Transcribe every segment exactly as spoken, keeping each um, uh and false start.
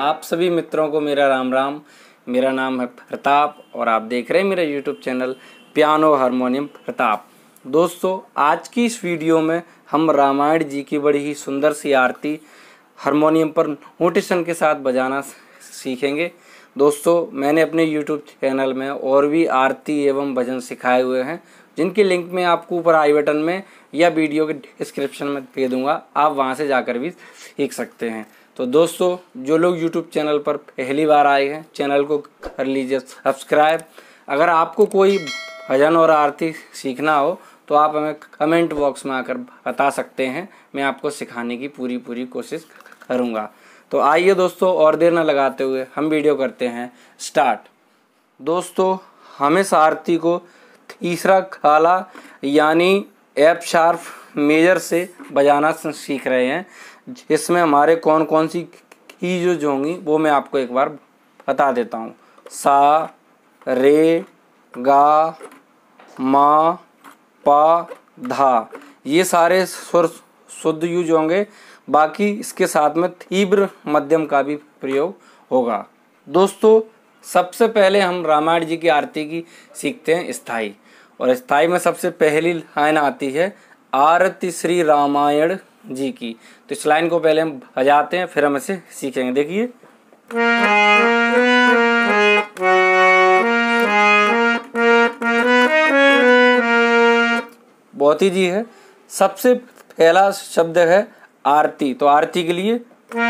आप सभी मित्रों को मेरा राम राम। मेरा नाम है प्रताप और आप देख रहे हैं मेरा YouTube channel piano harmonium Pratap. दोस्तों, आज की इस वीडियो में हम रामायण जी की बड़ी ही सुंदर सी आरती हारमोनियम पर नोटेशन के साथ बजाना सीखेंगे। दोस्तों, मैंने अपने यूट्यूब चैनल में और भी आरती एवं भजन सिखाए हुए हैं, जिनकी लिंक मैं आपको ऊपर आई बटन में या वीडियो के डिस्क्रिप्शन में दे दूंगा। आप वहां से जाकर भी सीख सकते हैं। तो दोस्तों, जो लोग यूट्यूब चैनल पर पहली बार आए हैं, चैनल को कर लीजिए सब्सक्राइब। अगर आपको कोई भजन और आरती सीखना हो तो आप हमें कमेंट बॉक्स में आकर बता सकते हैं, मैं आपको सिखाने की पूरी पूरी कोशिश करूँगा। तो आइए दोस्तों, और देर न लगाते हुए हम वीडियो करते हैं स्टार्ट। दोस्तों, हम इस आरती को तीसरा काला यानी एफ शार्प मेजर से बजाना सीख रहे हैं, जिसमें हमारे कौन कौन सी कीज जो होंगी वो मैं आपको एक बार बता देता हूँ। सा, रे, गा, मा, पा, धा, ये सारे सुर शुद्ध यूज होंगे। बाकी इसके साथ में तीव्र मध्यम का भी प्रयोग होगा। दोस्तों, सबसे पहले हम रामायण जी की आरती की सीखते हैं स्थाई, और स्थाई में सबसे पहली लाइन आती है आरती श्री रामायण जी की। तो इस लाइन को पहले हम बजाते हैं, फिर हम इसे सीखेंगे। देखिए, बहुत ही जी है। सबसे पहला शब्द है आरती, तो आरती के लिए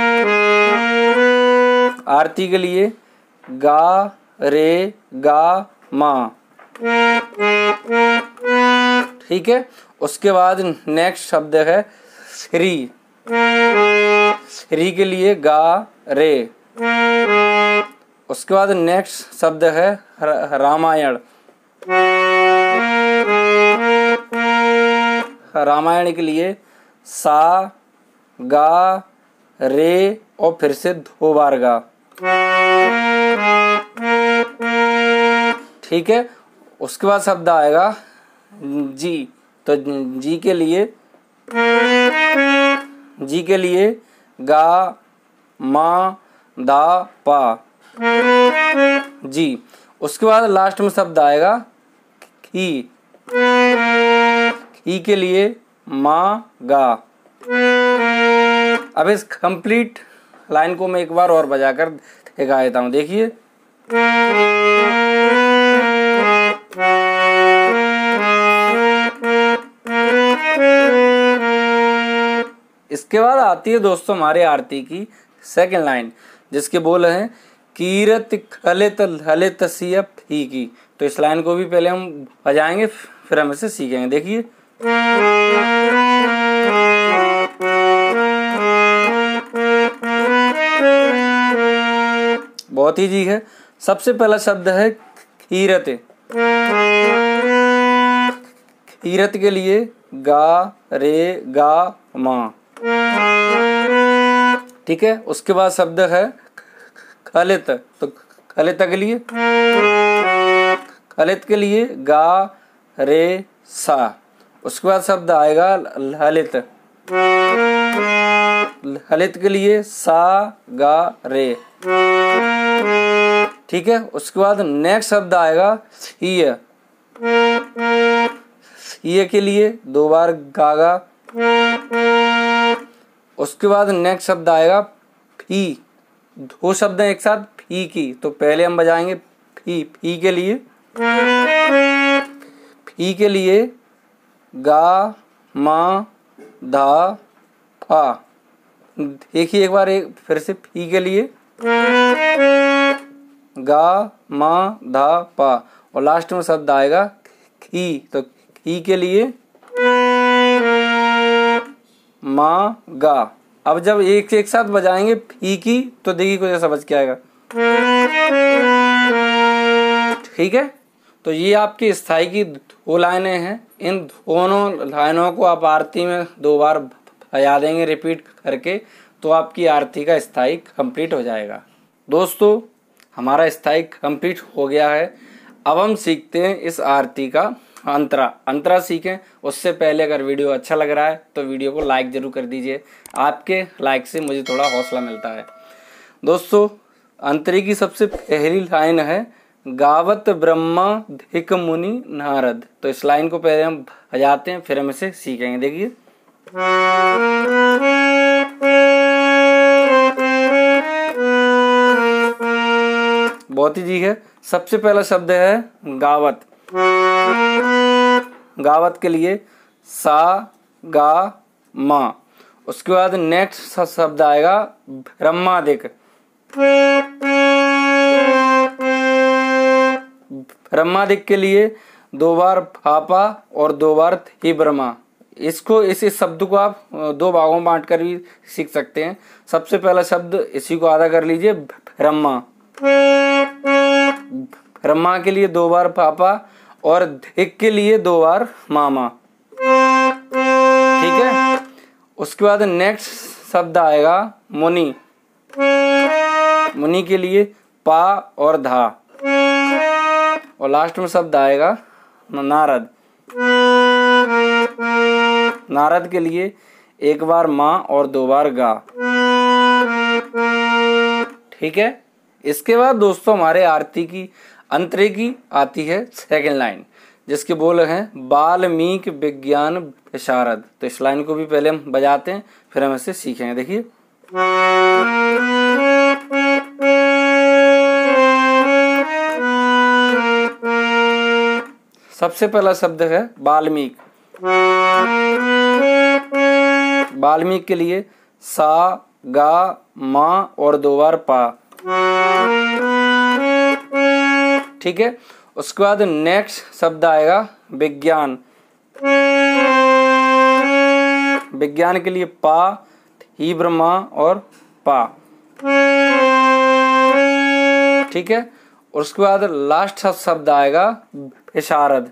आरती के लिए गा, रे, गा, मा, ठीक है। उसके बाद नेक्स्ट शब्द है श्री। श्री के लिए गा, रे। उसके बाद नेक्स्ट शब्द है रामायण। रामायण के लिए सा, गा, रे और फिर से दो बार गा, ठीक है। उसके बाद शब्द आएगा जी, तो जी के लिए जी के लिए गा, मा, दा, पा, जी। उसके बाद लास्ट में शब्द आएगा की। की के लिए मा, गा। अब इस कंप्लीट लाइन को मैं एक बार और बजाकर दिखा देता हूँ। देखिए, इसके बाद आती है दोस्तों हमारे आरती की सेकंड लाइन, जिसके बोल हैं कीरत खलित ललित सिय फीकी। तो इस लाइन को भी पहले हम बजाएंगे, फिर हम इसे सीखेंगे। देखिए, बहुत ही जी है। सबसे पहला शब्द है कीरत। कीरत के लिए गा, रे, गा, मा, ठीक है। उसके बाद शब्द है खलित, तो खलित के लिए खलित के लिए गा, रे, सा। उसके बाद शब्द आएगा ललित। ललित के लिए सा, गा, रे, ठीक है। उसके बाद नेक्स्ट शब्द आएगा हीय। हीय के लिए दो बार गागा। उसके बाद नेक्स्ट शब्द आएगा फी। दो शब्द हैं एक साथ, फी की। तो पहले हम बजाएंगे फी। फी के लिए फी के लिए गा, मा, धा, फा। देखिए एक बार एक फिर से फी के लिए गा, मा, धा, पा, और लास्ट में शब्द आएगा खी। तो खी के लिए मा, गा। अब जब एक एक साथ बजाएंगे फी की, तो देखिए कुछ ऐसा बज के आएगा, ठीक है। तो ये आपकी स्थाई की दो लाइनें हैं। इन दोनों लाइनों को आप आरती में दो बार बजा देंगे रिपीट करके, तो आपकी आरती का स्थाई कंप्लीट हो जाएगा। दोस्तों, हमारा स्थाई कंप्लीट हो गया है। अब हम सीखते हैं इस आरती का अंतरा। अंतरा सीखें उससे पहले अगर वीडियो अच्छा लग रहा है तो वीडियो को लाइक जरूर कर दीजिए। आपके लाइक से मुझे थोड़ा हौसला मिलता है। दोस्तों अंतरे की सबसे पहली लाइन है गावत ब्रह्मा धिक मुनि नारद। तो इस लाइन को पहले हम बजाते हैं, फिर हम इसे सीखेंगे। देखिए, बहुत ही जी है। सबसे पहला शब्द है गावत। गावत के लिए सा गा मा। उसके बाद नेक्स्ट शब्द आएगा ब्रह्मादिक। ब्रह्मादिक के लिए दो बार फापा और दो बार थी ब्रह्मा। इसको इस शब्द को आप दो भागों में बांट कर भी सीख सकते हैं। सबसे पहला शब्द इसी को आधा कर लीजिए, ब्रह्मा। ब्रह्मा के लिए दो बार पापा और धिक के लिए दो बार मामा। ठीक है। उसके बाद नेक्स्ट शब्द आएगा मुनि। मुनि के लिए पा और धा। और लास्ट में शब्द आएगा नारद। नारद के लिए एक बार माँ और दो बार गा। ठीक है। इसके बाद दोस्तों हमारे आरती की अंतरे की आती है सेकंड लाइन, जिसके बोल हैं वाल्मीकि विज्ञान विशारद। तो इस लाइन को भी पहले हम बजाते हैं, फिर हम इसे सीखेंगे। देखिए, सबसे पहला शब्द है वाल्मीकि। वाल्मीकि के लिए सा गा मा और दो बार पा। ठीक है। उसके बाद नेक्स्ट शब्द आएगा विज्ञान। विज्ञान के लिए पा ही ब्रह्मा और पा। ठीक है। और उसके बाद लास्ट शब्द आएगा विशारद।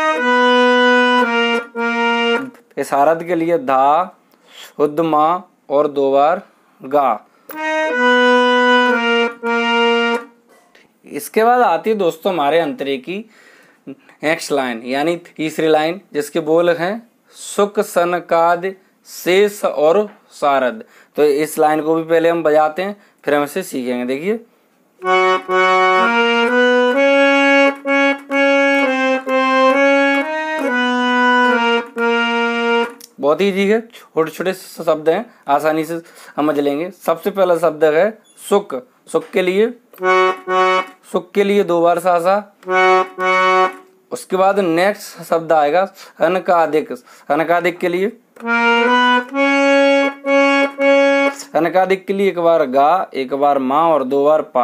विशारद के लिए धा शुद्ध माँ और दो बार गा। इसके बाद आती है दोस्तों हमारे अंतरे की नेक्स्ट लाइन, यानी तीसरी लाइन, जिसके बोल हैं सुख सनकाद शेष और सारद। तो इस लाइन को भी पहले हम बजाते हैं, फिर हम इसे सीखेंगे। देखिए, बहुत ही जी है, छोटे छोटे शब्द हैं, आसानी से समझ लेंगे। सबसे पहला शब्द है सुख। सुख के लिए सुख के लिए दो बार सासा। उसके बाद नेक्स्ट शब्द आएगा सनकादिक। सनकादिक के लिए सनकादिक के लिए एक बार गा, एक बार माँ और दो बार पा।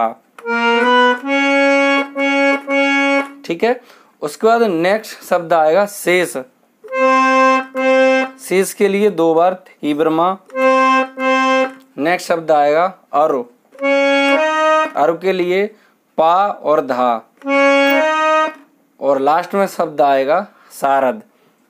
ठीक है। उसके बाद नेक्स्ट शब्द आएगा शेष। शेष के लिए दो बार थी ब्रह्मा। नेक्स्ट शब्द आएगा अरु। अरु के लिए पा और धा। और लास्ट में शब्द आएगा सारद।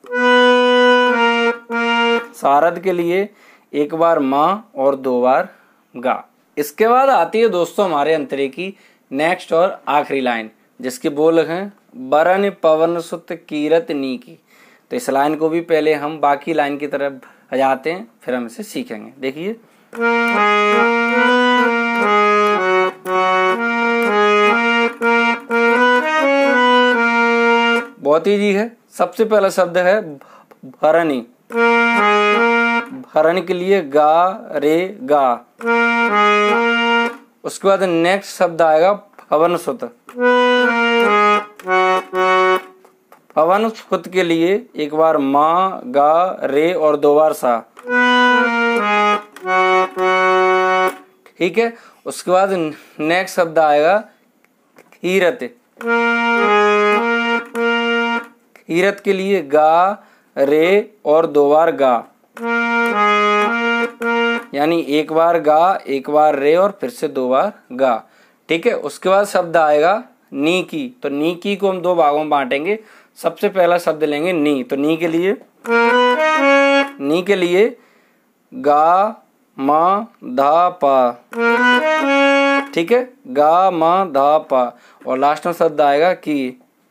सारद के लिए एक बार माँ और दो बार गा। इसके बाद आती है दोस्तों हमारे अंतरे की नेक्स्ट और आखिरी लाइन, जिसके बोल हैं बरन पवन सुत कीरत नीकी। तो इस लाइन को भी पहले हम बाकी लाइन की तरफ बजाते हैं, फिर हम इसे सीखेंगे। देखिए, बहुत ही जी है। सबसे पहला शब्द है भरणी। भरणी के लिए गा रे गा। उसके बाद नेक्स्ट शब्द आएगा पवन सुत। पवन सुत के लिए एक बार माँ गा रे और दो बार सा। ठीक है। उसके बाद नेक्स्ट शब्द आएगा कीरत। कीरत के लिए गा रे और दो बार गा, यानी एक बार गा, एक बार रे और फिर से दो बार गा। ठीक है। उसके बाद शब्द आएगा नी की। तो नी की को हम दो भागों में बांटेंगे। सबसे पहला शब्द लेंगे नी। तो नी के लिए नी के लिए गा मा धा पा। ठीक है। गा मा धा पा। और लास्ट में शब्द आएगा की।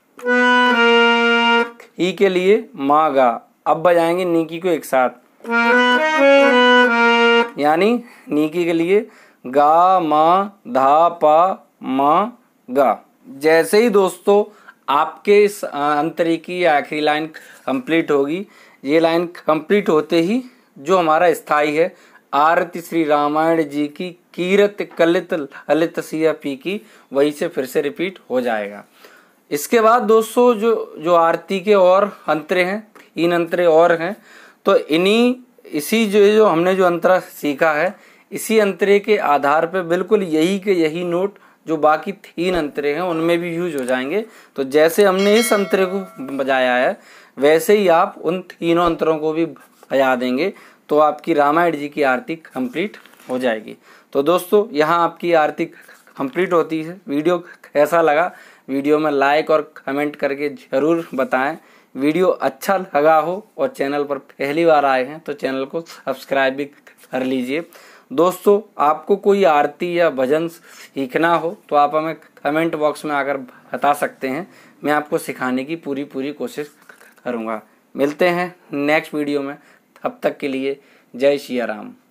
ई के लिए मा गा। अब बजाएंगे नीकी को एक साथ, यानी नीकी के लिए गा मा धा पा मा गा। जैसे ही दोस्तों आपके इस अंतरे की आखिरी लाइन कंप्लीट होगी, ये लाइन कंप्लीट होते ही जो हमारा स्थाई है आरती श्री रामायण जी की कीरत कलित ललित सिया पी की, वही से फिर से रिपीट हो जाएगा। इसके बाद दोस्तों जो जो आरती के और अंतरे हैं, तीन अंतरे और हैं, तो इन्हीं इसी जो जो हमने जो अंतरा सीखा है, इसी अंतरे के आधार पर बिल्कुल यही के यही नोट जो बाकी तीन अंतरे हैं उनमें भी यूज हो जाएंगे। तो जैसे हमने इस अंतरे को बजाया है वैसे ही आप उन तीनों अंतरों को भी बजा देंगे तो आपकी रामायण जी की आरती कंप्लीट हो जाएगी। तो दोस्तों यहाँ आपकी आरती कंप्लीट होती है। वीडियो कैसा लगा, वीडियो में लाइक और कमेंट करके ज़रूर बताएं। वीडियो अच्छा लगा हो और चैनल पर पहली बार आए हैं तो चैनल को सब्सक्राइब भी कर लीजिए। दोस्तों आपको कोई आरती या भजन सीखना हो तो आप हमें कमेंट बॉक्स में आकर बता सकते हैं, मैं आपको सिखाने की पूरी पूरी कोशिश करूँगा। मिलते हैं नेक्स्ट वीडियो में, तब तक के लिए जय सिया राम।